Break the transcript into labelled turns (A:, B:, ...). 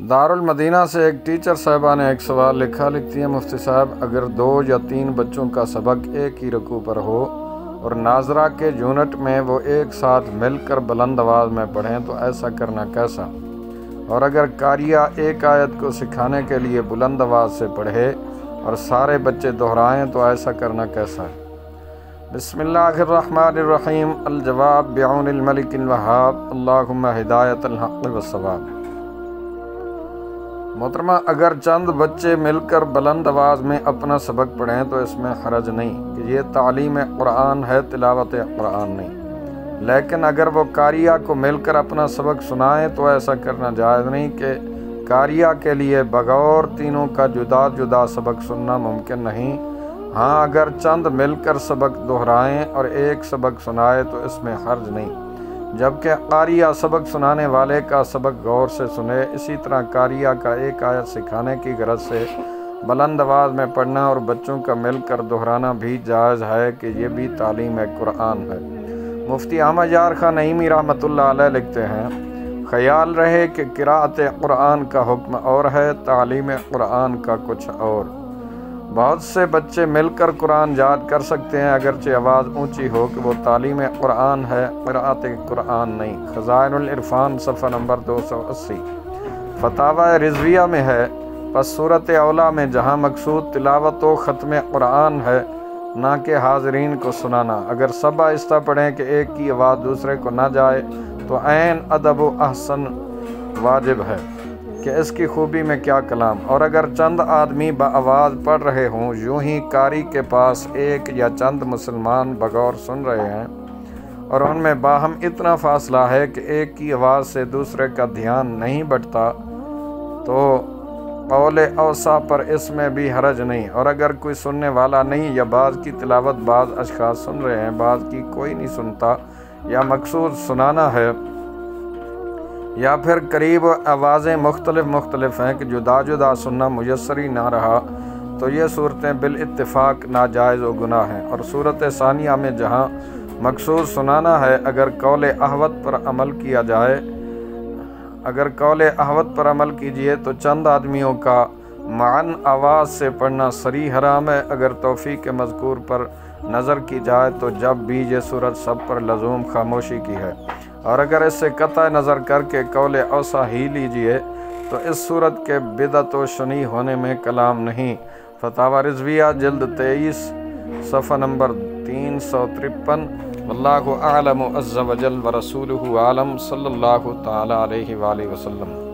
A: دارالمدینہ سے ایک ٹیچر صاحبہ نے ایک سوال لکھا۔ لکھتی ہیں مفتی صاحب، اگر 2 یا 3 بچوں کا سبق ایک ہی رکوع پر ہو اور ناظرہ کے یونٹ میں وہ ایک ساتھ مل کر بلند آواز میں پڑھیں تو ایسا کرنا کیسا؟ اور اگر قاریہ ایک آیت کو سکھانے کے لیے بلند آواز سے پڑھے اور سارے بچے دہرائیں تو ایسا کرنا کیسا ہے؟ بسم اللہ الرحمن الرحیم۔ الجواب بعون الملک الوہاب، اللہم ہدایت الحق والصواب۔ محترمہ، اگر چند بچے مل کر بلند آواز میں اپنا سبق پڑھیں تو اس میں حرج نہیں کہ یہ تعلیم قرآن ہے، تلاوت قرآن نہیں۔ لیکن اگر وہ قاریہ کو مل کر اپنا سبق سنائیں تو ایسا کرنا جائز نہیں کہ قاریہ کے لیے بغور تینوں کا جدا جدا سبق سننا ممکن نہیں۔ ہاں، اگر چند مل کر سبق دہرائیں اور ایک سبق سنائے تو اس میں حرج نہیں، جبکہ قاریہ سبق سنانے والے کا سبق غور سے سنے۔ اسی طرح قاریہ کا ایک آیت سکھانے کی غرض سے بلند آواز میں پڑھنا اور بچوں کا مل کر دہرانا بھی جائز ہے کہ یہ بھی تعلیم قرآن ہے۔ مفتی احمد یار خان نعیمی رحمۃ اللہ علیہ لکھتے ہیں، خیال رہے کہ قراءت قرآن کا حکم اور ہے، تعلیم قرآن کا کچھ اور۔ بہت سے بچے مل کر قرآن یاد کر سکتے ہیں، اگرچہ آواز اونچی ہو کہ وہ تعلیم قرآن ہے، قراءت قرآن نہیں۔ خزائن العرفان صفحہ نمبر 280۔ فتاوی رضویہ میں ہے، پس صورت اولیٰ میں جہاں مقصود تلاوت و ختم قرآن ہے نہ کہ حاضرین کو سنانا، اگر سب آہستہ پڑھیں کہ ایک کی آواز دوسرے کو نہ جائے تو عین ادب و احسن واجب ہے کہ اس کی خوبی میں کیا کلام۔ اور اگر چند آدمی بآواز پڑھ رہے ہوں، یوں ہی قاری کے پاس ایک یا چند مسلمان بغور سن رہے ہیں اور ان میں باہم اتنا فاصلہ ہے کہ ایک کی آواز سے دوسرے کا دھیان نہیں بٹتا تو قول اوسع پر اس میں بھی حرج نہیں۔ اور اگر کوئی سننے والا نہیں یا بعض کی تلاوت بعض اشخاص سن رہے ہیں، بعض کی کوئی نہیں سنتا، یا مقصود سنانا ہے، یا پھر قریب آوازیں مختلف ہیں کہ جدا جدا سننا میسر ہی نہ رہا، تو یہ صورتیں بالاتفاق ناجائز و گناہ ہیں۔ اور صورت ثانیہ میں جہاں مقصود سنانا ہے، اگر قول احوط پر عمل کیجیے تو چند آدمیوں کا معاً آواز سے پڑھنا صریح حرام ہے۔ اگر توفیق مذکور پر نظر کی جائے تو جب بھی یہ صورت سب پر لزوم خاموشی کی ہے، اور اگر اس سے قطع نظر کر کے قول اوسع ہی لیجئے تو اس صورت کے بدعت و شنی ہونے میں کلام نہیں۔ فتاوی رضویہ جلد 23 صفحہ نمبر 353۔ واللہ اعلم عز وجل ورسولہ عالم، صلی اللہ تعالی علیہ وآلہ وسلم۔